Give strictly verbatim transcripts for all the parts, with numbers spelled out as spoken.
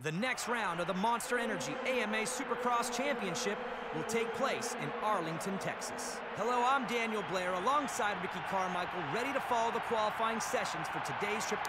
The next round of the Monster Energy A M A Supercross Championship will take place in Arlington, Texas. Hello, I'm Daniel Blair alongside Ricky Carmichael, ready to follow the qualifying sessions for today's trip.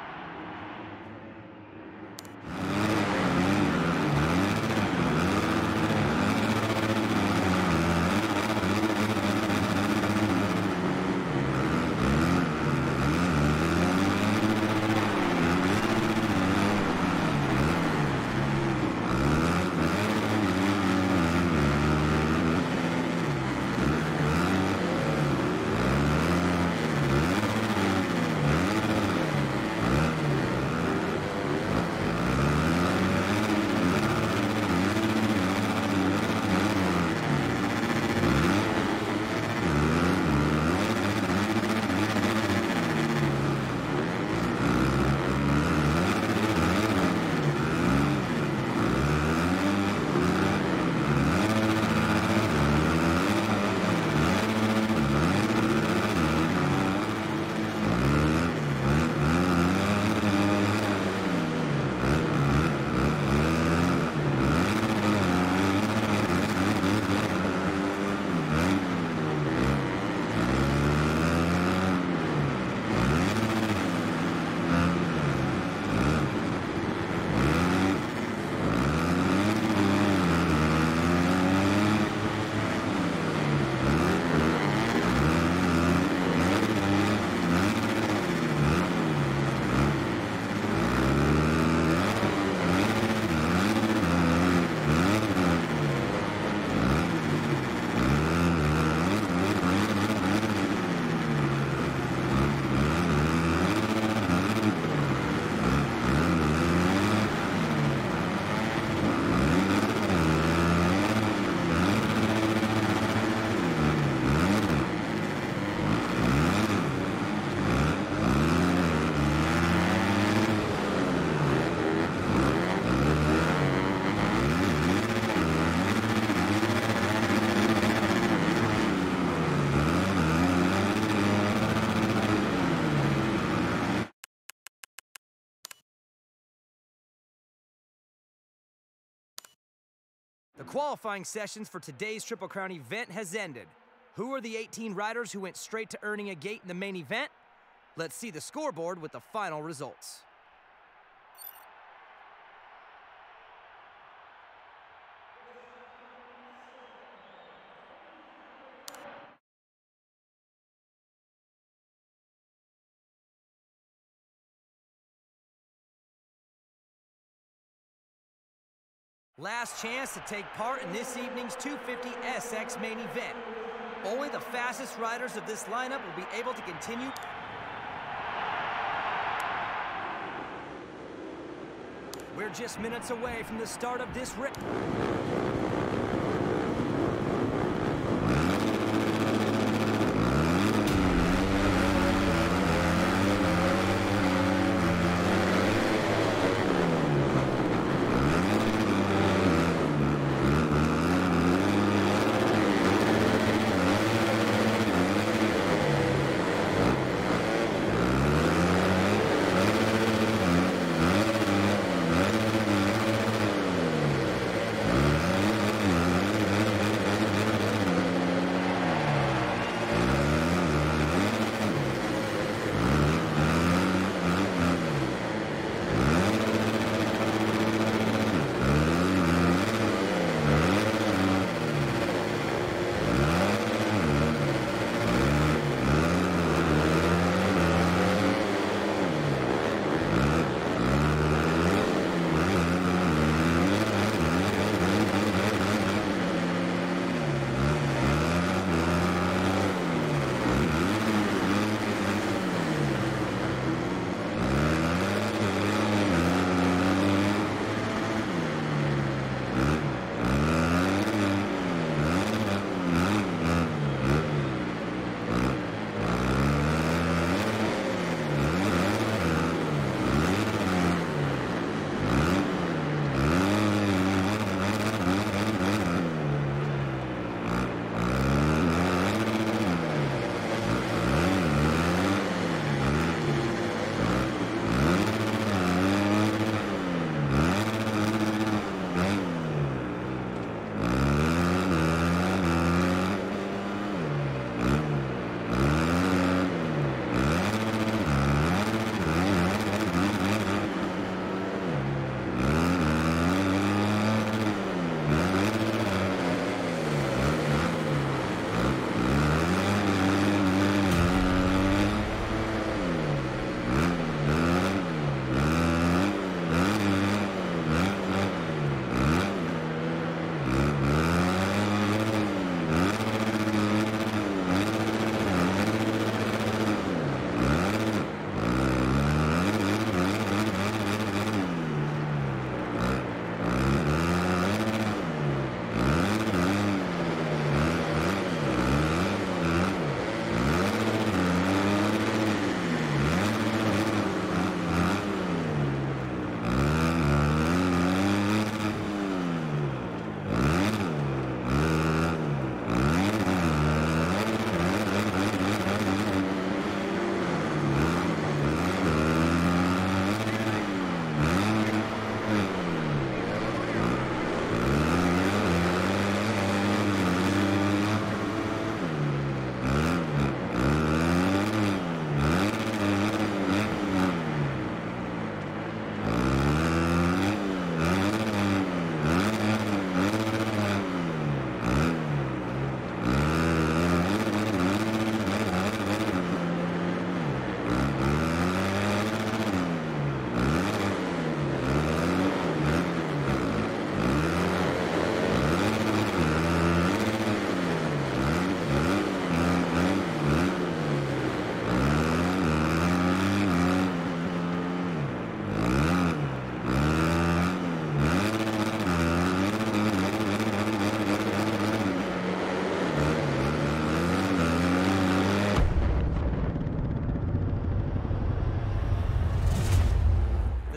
The qualifying sessions for today's Triple Crown event has ended. Who are the eighteen riders who went straight to earning a gate in the main event? Let's see the scoreboard with the final results. Last chance to take part in this evening's two fifty S X main event. Only the fastest riders of this lineup will be able to continue. We're just minutes away from the start of this race.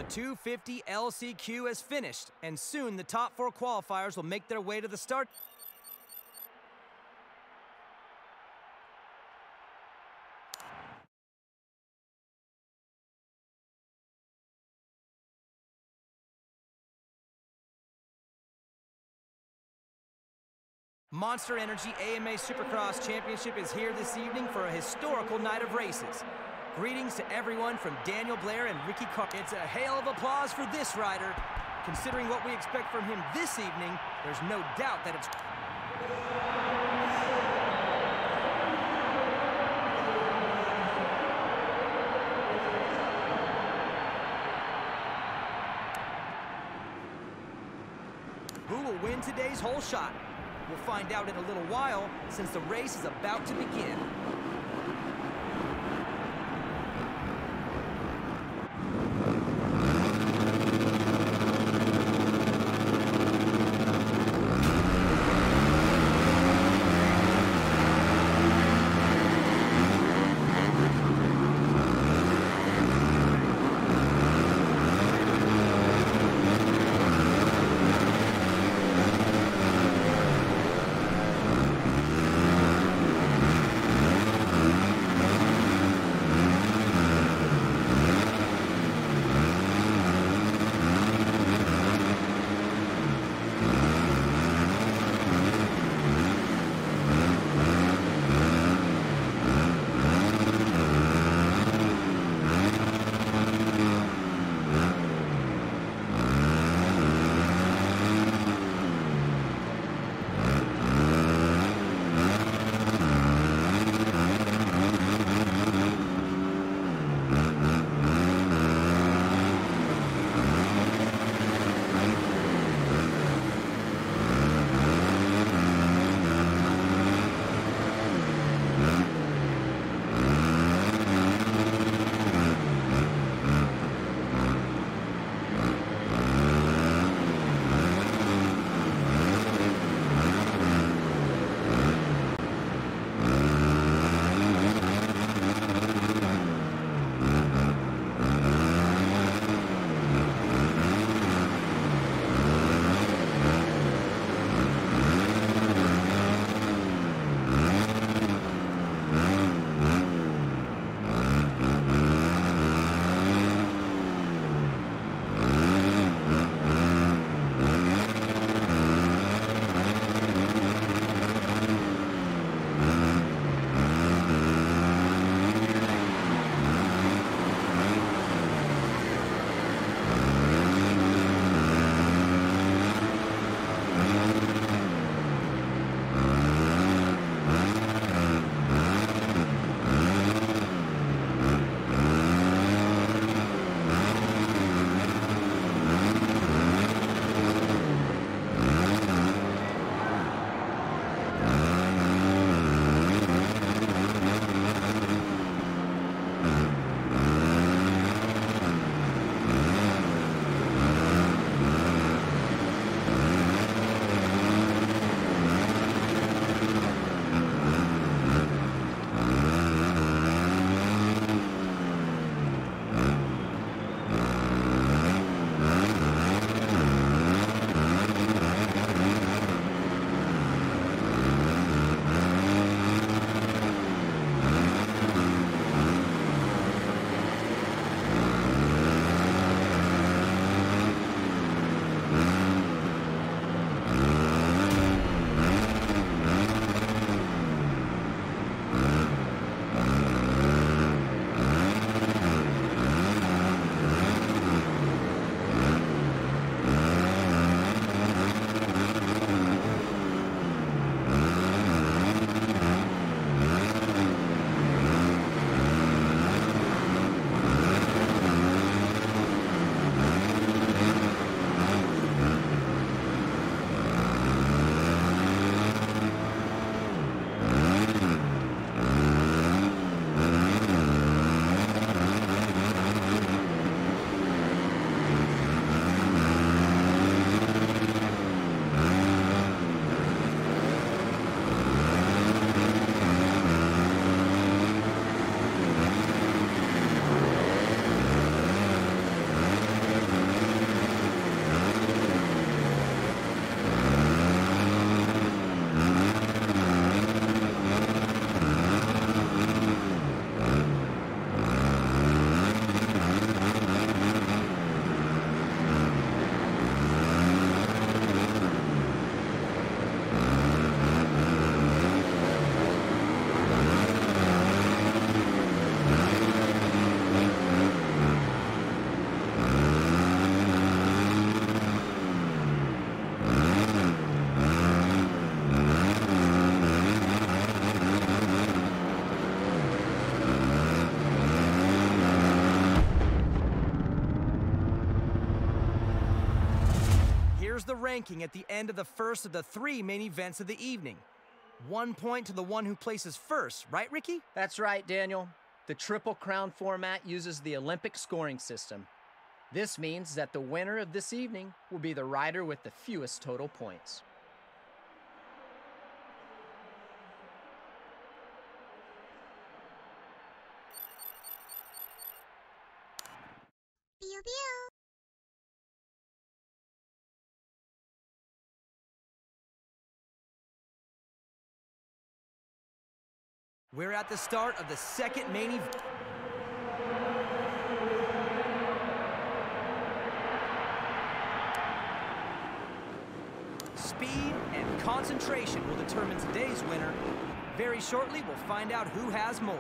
two fifty L C Q has finished, and soon the top four qualifiers will make their way to the start. Monster Energy A M A Supercross Championship is here this evening for a historical night of races. Greetings to everyone from Daniel Blair and Ricky Car. It's a hail of applause for this rider. Considering what we expect from him this evening, there's no doubt that it's... Who will win today's hole shot? We'll find out in a little while, since the race is about to begin. Here's the ranking at the end of the first of the three main events of the evening. One point to the one who places first, right, Ricky? That's right, Daniel. The Triple Crown format uses the Olympic scoring system. This means that the winner of this evening will be the rider with the fewest total points. Pew pew. We're at the start of the second main event. Speed and concentration will determine today's winner. Very shortly, we'll find out who has more.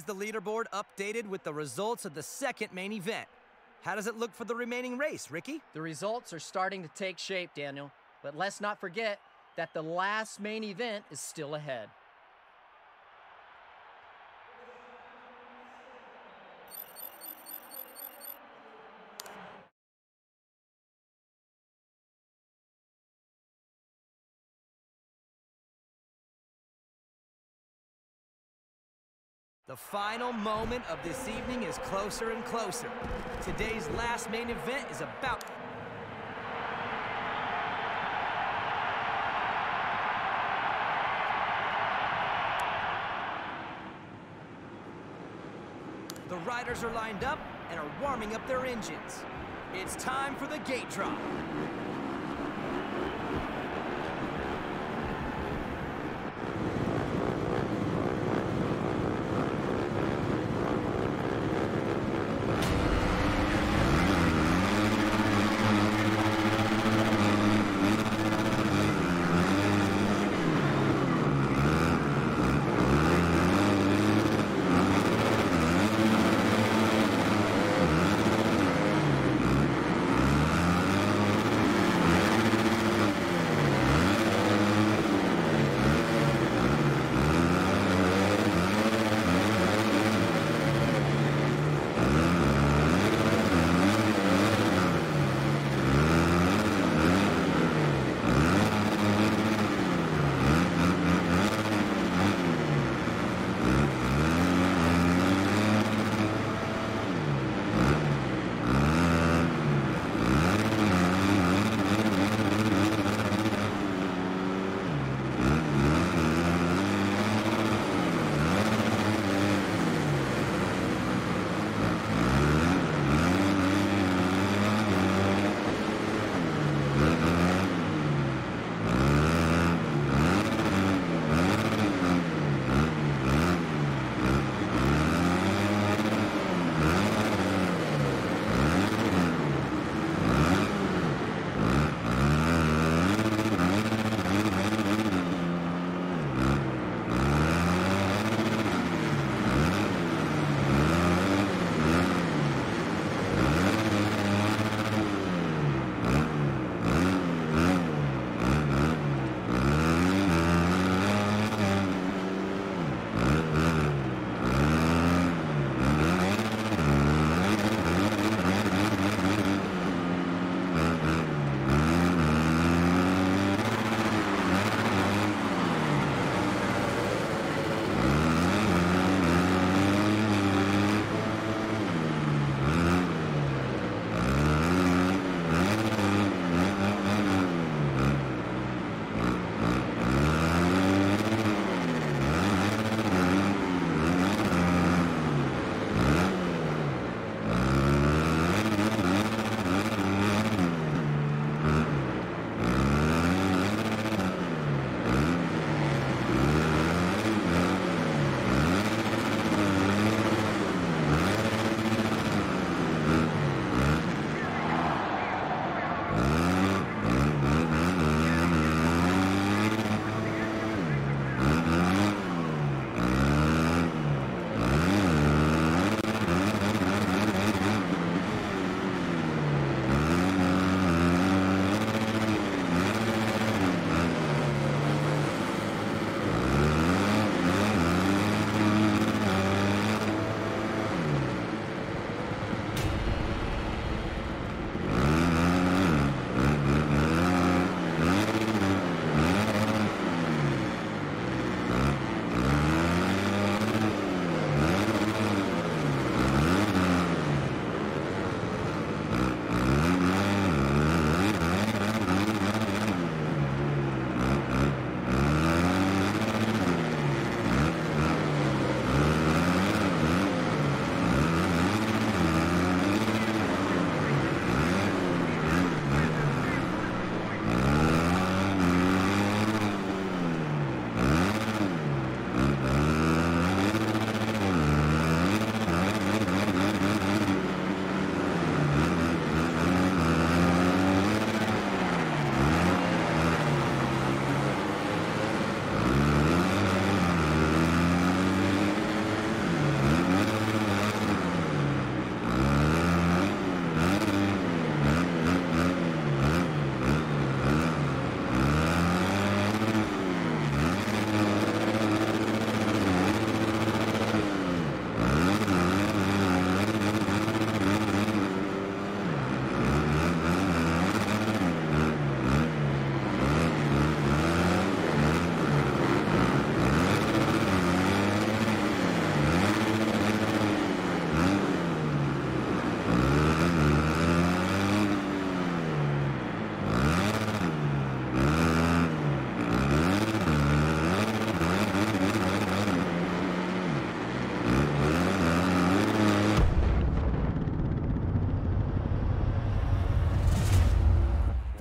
the leaderboard updated with the results of the second main event. How does it look for the remaining race, Ricky? The results are starting to take shape, Daniel. But let's not forget that the last main event is still ahead. The final moment of this evening is closer and closer. Today's last main event is about... The riders are lined up and are warming up their engines. It's time for the gate drop.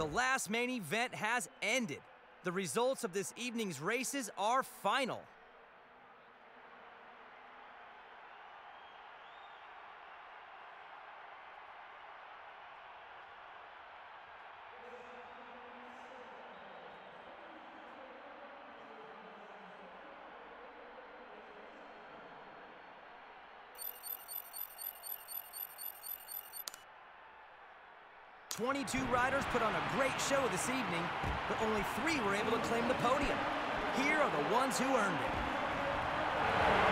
last main event has ended. The results of this evening's races are final. twenty-two riders put on a great show this evening, but only three were able to claim the podium. Here are the ones who earned it.